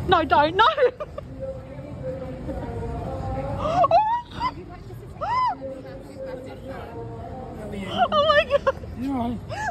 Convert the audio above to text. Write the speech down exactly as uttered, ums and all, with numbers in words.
No, don't. No. Oh my god. You know.